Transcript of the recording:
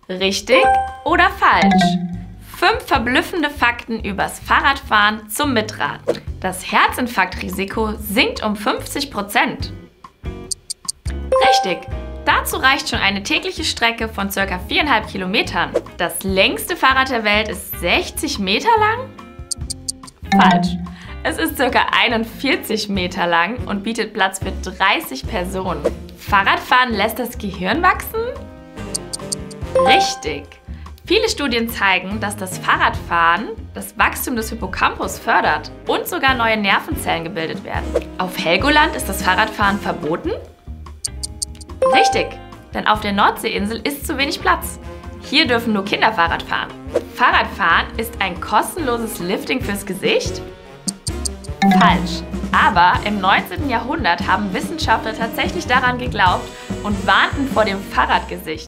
Richtig oder falsch? 5 verblüffende Fakten übers Fahrradfahren zum Mitraten. Das Herzinfarktrisiko sinkt um 50%. Richtig. Dazu reicht schon eine tägliche Strecke von ca. 4,5 Kilometern. Das längste Fahrrad der Welt ist 60 Meter lang? Falsch. Es ist ca. 41 Meter lang und bietet Platz für 30 Personen. Fahrradfahren lässt das Gehirn wachsen? Richtig. Viele Studien zeigen, dass das Fahrradfahren das Wachstum des Hippocampus fördert und sogar neue Nervenzellen gebildet werden. Auf Helgoland ist das Fahrradfahren verboten? Richtig, denn auf der Nordseeinsel ist zu wenig Platz. Hier dürfen nur Kinder Fahrrad fahren. Fahrradfahren ist ein kostenloses Lifting fürs Gesicht? Falsch. Aber im 19. Jahrhundert haben Wissenschaftler tatsächlich daran geglaubt und warnten vor dem Fahrradgesicht.